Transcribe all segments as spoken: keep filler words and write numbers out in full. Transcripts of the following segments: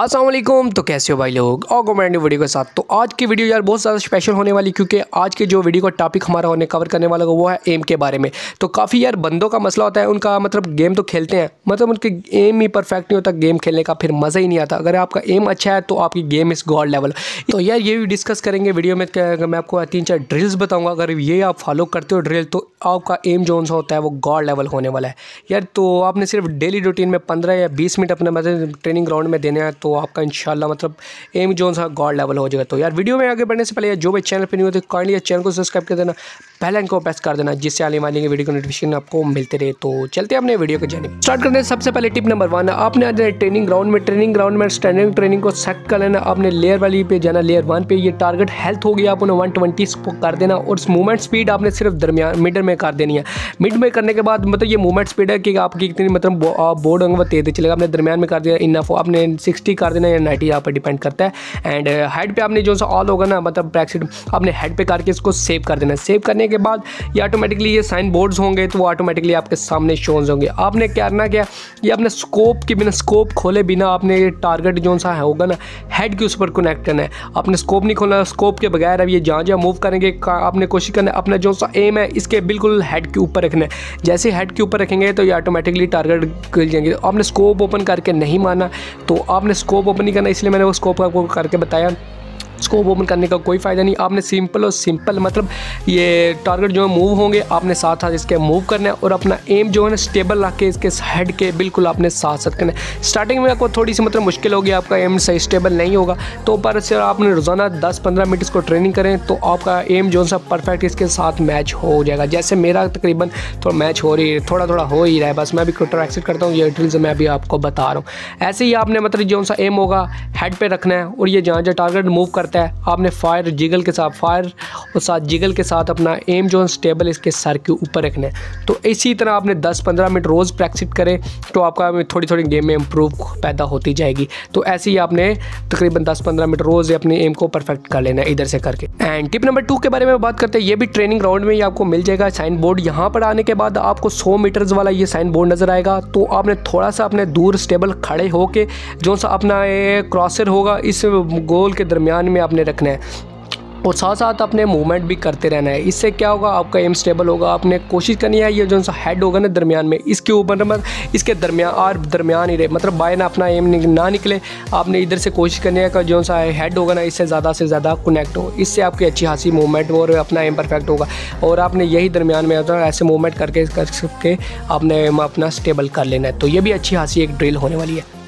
अस्सलाम वालेकुम। तो कैसे हो भाई लोग, और गवर्नमेंट वीडियो के साथ। तो आज की वीडियो यार बहुत ज़्यादा स्पेशल होने वाली, क्योंकि आज के जो वीडियो का टॉपिक हमारा होने कवर करने वाला वो है एम के बारे में। तो काफ़ी यार बंदों का मसला होता है, उनका मतलब गेम तो खेलते हैं, मतलब उनके एम ही परफेक्ट नहीं होता गेम खेलने का, फिर मज़ा ही नहीं आता। अगर आपका एम अच्छा है तो आपकी गेम इस गॉड लेवल। तो यार ये भी डिस्कस करेंगे वीडियो में। क्या मैं आपको तीन चार ड्रिल्स बताऊँगा, अगर ये आप फॉलो करते हो ड्रिल तो आपका एम जो सा होता है वो गॉड लेवल होने वाला है यार। तो आपने सिर्फ डेली रूटीन में पंद्रह या बीस मिनट अपने मतलब ट्रेनिंग ग्राउंड में देने हैं, तो आपका इंशाल्लाह मतलब एम जोन सा गॉड लेवल हो जाएगा। तो यार वीडियो में आगे बढ़ने से पहले जो भी चैनल पर नहीं होते काइंडली चैनल को सब्सक्राइब कर देना, पहले इनको प्रेस कर देना, जिससे आने वाली वीडियो की नोटिफिकेशन आपको मिलते रहे। तो चलते हैं अपने वीडियो के जाने स्टार्ट करते हैं। सबसे पहले टिप नंबर वन, आपने आज ट्रेनिंग ग्राउंड में ट्रेनिंग ग्राउंड में स्टैंडिंग ट्रेनिंग को सेट कर लेना। आपने लेयर वाली पे जाना, लेयर वन पे ये टारगेट हेल्थ होगी, आप उन्हें वन ट्वेंटी कर देना, और मूवमेंट स्पीड आपने सिर्फ दरमियान मिड में कर देनी है। मिड में करने के बाद मतलब ये मूवमेंट स्पीड है कि आपकी कितनी मतलब बोर्ड होंगे वो तेज चलेगा। आपने दरमियान में कर दिया इनफ, आपने सिक्सटी कर देना या नाइन्टी यहाँ पर डिपेंड करता है। एंड हेड पे आपने जो सा ऑल होगा ना मतलब प्रैक्टिस आपने हेड पे करके इसको सेव कर देना। सेव करने के बाद ये ऑटोमेटिकली ये साइन बोर्ड्स होंगे तो वो ऑटोमेटिकली आपके सामने शोज होंगे। आपने क्या करना, क्या ये अपने स्कोप के बिना स्कोप खोले बिना आपने ये टारगेट जो सा है होगा ना हेड के उस पर कनेक्ट करना है। आपने स्कोप नहीं खोलना, स्कोप के बगैर अब ये जहाँ जहाँ मूव करेंगे आपने कोशिश करना है अपना जो सा एम है इसके बिल्कुल हेड के ऊपर रखना है। जैसे हेड के ऊपर रखेंगे तो ये ऑटोमेटिकली टारगेट खुल जाएंगे। आपने स्कोप ओपन करके नहीं माना, तो आपने स्कोप ओपन नहीं करना, इसलिए मैंने वो स्कोप आपको करके बताया। स्कोप ओपन करने का कोई फ़ायदा नहीं। आपने सिंपल और सिंपल मतलब ये टारगेट जो है मूव होंगे, आपने साथ साथ इसके मूव करना है, और अपना एम जो है ना स्टेबल रख के इसके हेड के बिल्कुल आपने साथ साथ करना है। स्टार्टिंग में आपको थोड़ी सी मतलब मुश्किल होगी, आपका एम सही स्टेबल नहीं होगा, तो पर से आपने रोज़ाना दस पंद्रह मिनट इसको ट्रेनिंग करें तो आपका एम जो सा परफेक्ट इसके साथ मैच हो जाएगा। जैसे मेरा तकरीबन थोड़ा मैच हो रही है, थोड़ा थोड़ा हो ही रहा है, बस मैं भी क्विटर एक्सेट करता हूँ, ये ड्रिल्स मैं भी आपको बता रहा हूँ। ऐसे ही आपने मतलब जो सा एम होगा हेड पर रखना है, और ये जहाँ जहाँ टारगेट मूव करता है आपने फायर जिगल के साथ फायर और साथ जिगल के साथ अपना एम जो स्टेबल इसके सर के ऊपर रखना है। तो इसी तरह आपने दस पंद्रह मिनट रोज़ प्रैक्टिस करें तो आपका थोड़ी थोड़ी गेम में इम्प्रूव पैदा होती जाएगी। तो ऐसे ही आपने तकरीबन दस पंद्रह मिनट रोज़ अपने एम को परफेक्ट कर लेना है इधर से करके। एंड टिप नंबर टू के बारे में बात करते हैं। ये भी ट्रेनिंग ग्राउंड में ही आपको मिल जाएगा साइन बोर्ड। यहाँ पर आने के बाद आपको सौ मीटर्स वाला ये साइन बोर्ड नज़र आएगा, तो आपने थोड़ा सा अपने दूर स्टेबल खड़े होके जो सा अपना क्रॉसर होगा इस गोल के दरमियान में आपने रखना है, और साथ साथ अपने मूवमेंट भी करते रहना है। इससे क्या होगा, आपका एम स्टेबल होगा। आपने कोशिश करनी है ये जो सा हेड होगा ना दरमियान में, इसके ऊपर मतलब इसके दरमियान और दरमियान ही रहे, मतलब बाय ना अपना एम ना निकले। आपने इधर से कोशिश करनी है कि जो सा हेड होगा ना इससे ज़्यादा से ज़्यादा कनेक्ट हो, इससे आपकी अच्छी खासी मूवमेंट और अपना एम परफेक्ट होगा। और आपने यही दरमियान में ऐसे मूवमेंट करके कर सकके आपने एम अपना स्टेबल कर लेना है। तो ये भी अच्छी खासी एक ड्रिल होने वाली है।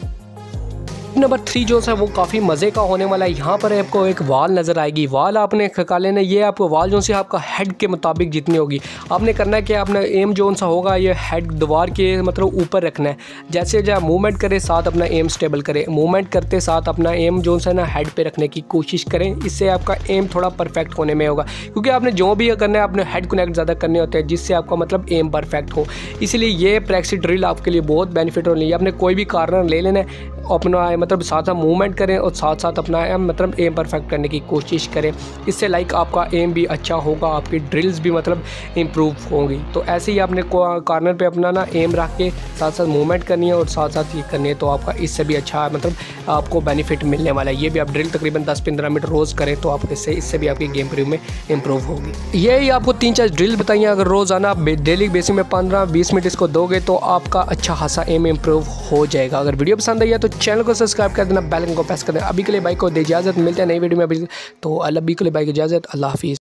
नंबर थ्री जो है वो काफ़ी मज़े का होने वाला है। यहाँ पर आपको एक वाल नज़र आएगी, वाल आपने खका लेना। ये आपको वाल जो से आपका हेड के मुताबिक जितनी होगी आपने करना है कि अपना एम जो सा होगा ये हेड दीवार के मतलब ऊपर रखना है। जैसे जब मूवमेंट करे साथ अपना एम स्टेबल करे, मूवमेंट करते साथ अपना एम जो सा ना हेड पे रखने की कोशिश करें। इससे आपका एम थोड़ा परफेक्ट होने में होगा, क्योंकि आपने जो भी करना है अपने हेड कनेक्ट ज़्यादा करने होते हैं, जिससे आपका मतलब एम परफेक्ट हो। इसलिए ये प्रैक्टिस ड्रिल आपके लिए बहुत बेनिफिट होनी है। आपने कोई भी कार्नर ले लेना है, अपना मतलब साथ साथ मूवमेंट करें और साथ साथ अपना एम मतलब एम परफेक्ट करने की कोशिश करें। इससे लाइक आपका एम भी अच्छा होगा, आपकी ड्रिल्स भी मतलब इम्प्रूव होंगी। तो ऐसे ही आपने कॉर्नर पे अपना ना एम रख के साथ साथ मूवमेंट करनी है और साथ साथ ये करनी है, तो आपका इससे भी अच्छा मतलब आपको बेनिफिट मिलने वाला है। ये भी आप ड्रिल तकरीबन दस पंद्रह मिनट रोज़ करें तो आपके इससे इससे भी आपकी गेम प्रूव में इम्प्रूव होगी। यही आपको तीन चार ड्रिल बताइए, अगर रोज़ाना आप डेली बेसिस में पंद्रह बीस मिनट इसको दोगे तो आपका अच्छा खासा एम इम्प्रूव हो जाएगा। अगर वीडियो पसंद आई है तो चैनल को सब्सक्राइब कर देना, बेल आइकन को प्रेस कर देना। अभी के लिए बाइक को दे इजाज़त, मिलते हैं नई वीडियो में। अभी तो अल्लाह के लिए बाइक इजाज़त, अल्लाह हाफिज़।